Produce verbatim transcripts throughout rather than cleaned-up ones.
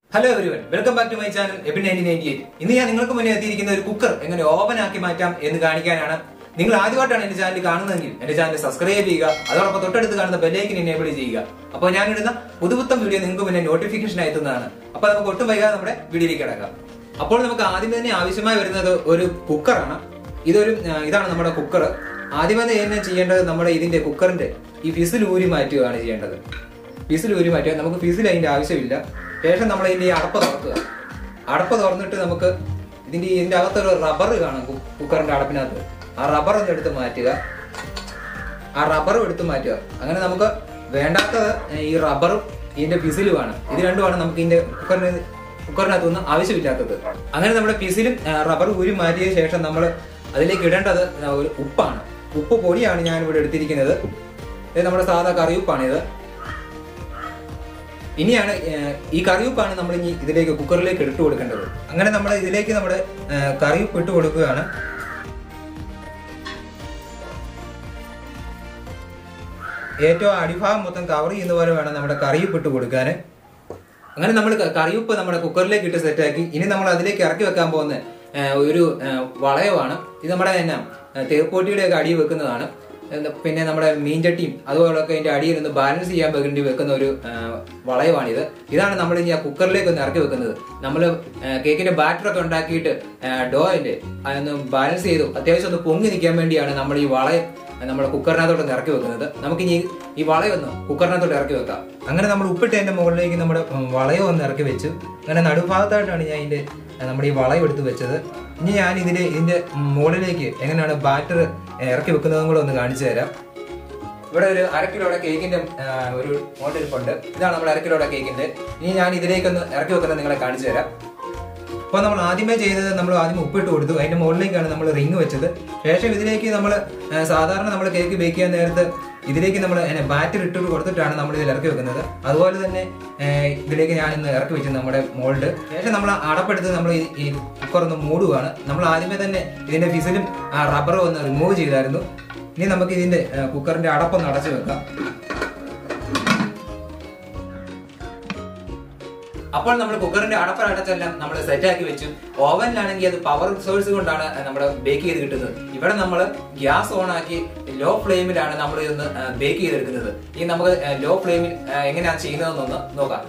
Hello everyone, welcome back to my channel Epi nineteen ninety-eight. ഇന്ന് ഞാൻ നിങ്ങൾക്ക് മുന്നേ എത്തിയിരിക്കുന്ന ഒരു കുക്കർ എങ്ങനെ ഓവൻ ആക്കി മാറ്റാം എന്ന് കാണിക്കാനാണ്. നിങ്ങൾ ആദ്യമായിട്ടാണ് എന്റെ ചാനൽ കാണുന്നതെങ്കിൽ എന്റെ ചാനൽ സബ്സ്ക്രൈബ് ചെയ്യുക, അതോടൊപ്പം തൊട്ടടുത്ത് കാണുന്ന ബെൽ ഐക്കൺ എനേബിൾ ചെയ്യുക. അപ്പോൾ ഞാൻ ഇടുന്ന പുതുപുത്തൻ വീഡിയോ നിങ്ങൾക്ക് മുന്നേ നോട്ടിഫിക്കേഷൻ എത്തുന്നതാണ്. അപ്പോൾ നമുക്ക് ഒട്ടും വൈകാതെ നമ്മുടെ വീഡിയോയിലേക്ക് കടക്കാം. അപ്പോൾ നമുക്ക് ആദ്യം തന്നെ ആവശ്യമായി വരുന്നത് ഒരു കുക്കറാണ്. ഇതൊരു ഇതാണ് നമ്മുടെ കുക്കർ. ആദ്യം തന്നെ ചെയ്യേണ്ടത് നമ്മുടെ ഇതിന്റെ കുക്കറിന്റെ ഈ ഫിസിൽ ഊരി മാറ്റുകയാണ് ചെയ്യേണ്ടത്. ഫിസിൽ ഊരി മാറ്റുക. നമുക്ക് ഫിസിൽ അതിന്റെ ആവശ്യമില്ല. ശേഷം നമ്മൾ ഇതിന്റെ അടപ്പ് തുറക്കുക. അടപ്പ് തുറന്നിട്ട് നമുക്ക് ഇതിന്റെ ഇതിന്റെ അകത്തൊരു റബ്ബർ കാണും കുക്കറിന്റെ അടപ്പിനകത്ത്. ആ റബ്ബർ ഒന്ന് എടുത്ത് മാറ്റുക. ആ റബ്ബറും എടുത്ത് മാറ്റുക. അങ്ങനെ നമുക്ക് വേണ്ടാത്തത് ഈ റബ്ബറും ഇതിന്റെ ഫിസിലുമാണ്. ഇത് രണ്ടുമാണ് നമുക്ക് ഇതിന്റെ കുക്കറിന് കുക്കറിനകത്തൊന്നും ആവശ്യമില്ലാത്തത്. അങ്ങനെ നമ്മുടെ ഫിസിലും റബ്ബർ ഊരി മാറ്റിയ ശേഷം നമ്മൾ അതിലേക്ക് ഇടേണ്ടത് ഒരു ഉപ്പാണ്. ഉപ്പ് പൊടിയാണ് ഞാൻ ഇവിടെ എടുത്തിരിക്കുന്നത്. ഇത് നമ്മുടെ സാധാ കറിയുപ്പാണിത്. ഇനിയാണ് ഈ കറിയുപ്പാണ് നമ്മൾ ഇനി ഇതിലേക്ക് കുക്കറിലേക്ക് ഇട്ട് കൊടുക്കേണ്ടത്. അങ്ങനെ നമ്മൾ ഇതിലേക്ക് നമ്മുടെ കറിയുപ്പ് ഇട്ട് കൊടുക്കുകയാണ്. ഏറ്റവും അടിഭാഗം മൊത്തം കവർ ചെയ്യുന്ന പോലെ വേണം നമ്മുടെ കറിയുപ്പ് ഇട്ട് കൊടുക്കാൻ. അങ്ങനെ നമ്മൾ കറിയുപ്പ് നമ്മുടെ കുക്കറിലേക്ക് ഇട്ട് സെറ്റാക്കി. ഇനി നമ്മൾ അതിലേക്ക് ഇറക്കി വെക്കാൻ പോകുന്ന ഒരു വളയമാണ്. ഇത് നമ്മുടെ തന്നെ തേർപ്പോട്ടിയുടെ ഒക്കെ അടിയിൽ വെക്കുന്നതാണ്. പിന്നെ നമ്മുടെ മീൻചട്ടിയും അതുപോലൊക്കെ അതിന്റെ അടിയിൽ ഒന്ന് ബാലൻസ് ചെയ്യാൻ വേണ്ടി വെക്കുന്ന ഒരു വളയമാണിത്. ഇതാണ് നമ്മൾ ഇനി ആ കുക്കറിലേക്ക് ഒന്ന് ഇറക്കി വെക്കുന്നത്. നമ്മൾ കേക്കിന്റെ ബാറ്ററൊക്കെ ഉണ്ടാക്കിയിട്ട് ഡോയിന്റെ അതൊന്ന് ബാലൻസ് ചെയ്തു അത്യാവശ്യം ഒന്ന് പൊങ്ങി നിൽക്കാൻ വേണ്ടിയാണ് നമ്മൾ ഈ വളയം നമ്മുടെ കുക്കറിനകത്തോട്ട് ഇറക്കി വെക്കുന്നത്. നമുക്കിനി ഈ വളയൊന്ന് കുക്കറിനകത്തോട്ട് ഇറക്കി വെക്കാം. അങ്ങനെ നമ്മൾ ഉപ്പിട്ടതിന്റെ മുകളിലേക്ക് നമ്മുടെ വളയം ഒന്ന് ഇറക്കി വെച്ചു. അങ്ങനെ നടുഭാഗത്തായിട്ടാണ് ഞാൻ ഇതിന്റെ നമ്മുടെ ഈ വളയം എടുത്ത് വെച്ചത്. ഇനി ഞാൻ ഇതിന്റെ ഇതിന്റെ മുകളിലേക്ക് എങ്ങനെയാണ് ബാറ്റർ ഇറക്കി വെക്കുന്നതും കൂടെ ഒന്ന് കാണിച്ചു തരാം. ഇവിടെ ഒരു അര കിലോയുടെ കേക്കിന്റെ ഒരു മോട്ടിരിപ്പുണ്ട്. ഇതാണ് നമ്മുടെ അര കിലോയുടെ കേക്കിന്റെ. ഇനി ഞാൻ ഇതിലേക്കൊന്ന് ഇറക്കി വെക്കുന്നത് നിങ്ങളെ കാണിച്ചു തരാം. അപ്പോൾ നമ്മൾ ആദ്യമേ ചെയ്തത് നമ്മൾ ആദ്യം ഉപ്പിട്ട് കൊടുത്തു. അതിന്റെ മുകളിലേക്കാണ് നമ്മൾ റിങ് വെച്ചത്. ശേഷം ഇതിലേക്ക് നമ്മൾ സാധാരണ നമ്മൾ കേക്ക് ബേക്ക് ചെയ്യാൻ നേരത്ത് ഇതിലേക്ക് നമ്മൾ ബാറ്റർ ഇട്ട് കൊടുത്തിട്ടാണ് നമ്മൾ ഇതിൽ ഇറക്കി വെക്കുന്നത്. അതുപോലെ തന്നെ ഇതിലേക്ക് ഞാൻ ഇന്ന് ഇറക്കി വെച്ചത് നമ്മുടെ മോൾഡ്. ശേഷം നമ്മൾ അടപ്പെടുത്ത് നമ്മൾ ഈ കുക്കർ ഒന്ന് മൂടുകയാണ്. നമ്മൾ ആദ്യമേ തന്നെ ഇതിന്റെ ഫിസിലും റബ്ബറും ഒന്ന് റിമൂവ് ചെയ്തായിരുന്നു. ഇനി നമുക്ക് ഇതിന്റെ കുക്കറിന്റെ അടപ്പൊന്ന് അടച്ചു വെക്കാം. അപ്പോൾ നമ്മൾ കുക്കറിന്റെ അടപ്പ് അടച്ചെല്ലാം നമ്മൾ സെറ്റാക്കി വെച്ചു. ഓവനിലാണെങ്കിൽ അത് പവർ സോഴ്സ് കൊണ്ടാണ് നമ്മൾ ബേക്ക് ചെയ്ത് കിട്ടുന്നത്. ഇവിടെ നമ്മൾ ഗ്യാസ് ഓൺ ആക്കി ലോ ഫ്ലെയിമിലാണ് നമ്മൾ ഇതൊന്ന് ബേക്ക് ചെയ്തെടുക്കുന്നത്. ഇനി നമുക്ക് ലോ ഫ്ലെയിമിൽ എങ്ങനെയാണ് ചെയ്യുന്നതെന്നൊന്ന് നോക്കാം.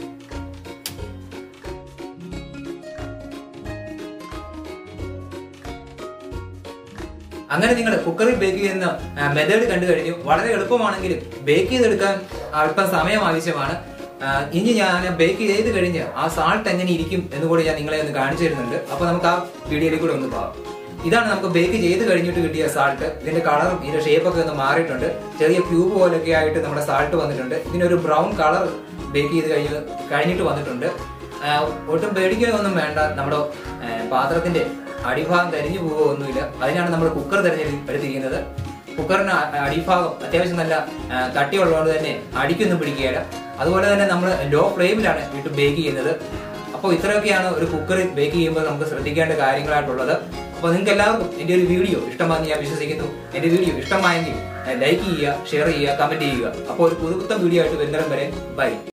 അങ്ങനെ നിങ്ങൾ കുക്കറിൽ ബേക്ക് ചെയ്യുന്ന മെത്തേഡ് കണ്ടു കഴിഞ്ഞു. വളരെ എളുപ്പമാണെങ്കിലും ബേക്ക് ചെയ്തെടുക്കാൻ അല്പം സമയം ആവശ്യമാണ്. ഇനി ഞാൻ ബേക്ക് ചെയ്ത് കഴിഞ്ഞ് ആ സാൾട്ട് എങ്ങനെ ഇരിക്കും എന്ന് കൂടി ഞാൻ നിങ്ങളെ ഒന്ന് കാണിച്ചു തരുന്നുണ്ട്. അപ്പൊ നമുക്ക് ആ വീഡിയോയിലേക്ക് കൂടെ ഒന്ന് പോകാം. ഇതാണ് നമുക്ക് ബേക്ക് ചെയ്ത് കഴിഞ്ഞിട്ട് കിട്ടിയ സാൾട്ട്. ഇതിന്റെ കളറും ഇതിന്റെ ഷേപ്പൊക്കെ ഒന്ന് മാറിയിട്ടുണ്ട്. ചെറിയ ക്യൂബ് പോലൊക്കെ ആയിട്ട് നമ്മുടെ സാൾട്ട് വന്നിട്ടുണ്ട്. ഇതിനൊരു ബ്രൗൺ കളർ ബേക്ക് ചെയ്ത് കഴിഞ്ഞ് കഴിഞ്ഞിട്ട് വന്നിട്ടുണ്ട്. ഒട്ടും പേടിക്കുകയൊന്നും വേണ്ട. നമ്മുടെ പാത്രത്തിന്റെ അടിഭാഗം കരിഞ്ഞു പോവുകയൊന്നുമില്ല. അതിനാണ് നമ്മൾ കുക്കർ തിരഞ്ഞെടുത്തിരിക്കുന്നത്. കുക്കറിന് അടിഭാഗം അത്യാവശ്യം നല്ല കട്ടിയുള്ളതുകൊണ്ട് തന്നെ അടിക്കൊന്നും പിടിക്കുകയില്ല. അതുപോലെ തന്നെ നമ്മൾ ലോ ഫ്ലെയിമിലാണ് ഇട്ട് ബേക്ക് ചെയ്യുന്നത്. അപ്പോൾ ഇത്രയൊക്കെയാണ് ഒരു കുക്കറിൽ ബേക്ക് ചെയ്യുമ്പോൾ നമുക്ക് ശ്രദ്ധിക്കേണ്ട കാര്യങ്ങളായിട്ടുള്ളത്. അപ്പോൾ നിങ്ങൾക്ക് എല്ലാവർക്കും എൻ്റെ ഒരു വീഡിയോ ഇഷ്ടമാണെന്ന് ഞാൻ വിശ്വസിക്കുന്നു. എൻ്റെ വീഡിയോ ഇഷ്ടമായെങ്കിൽ ലൈക്ക് ചെയ്യുക, ഷെയർ ചെയ്യുക, കമന്റ് ചെയ്യുക. അപ്പോൾ ഒരു പുതുപുത്തൻ വീഡിയോ ആയിട്ട് വരുന്നവരെ ബൈ.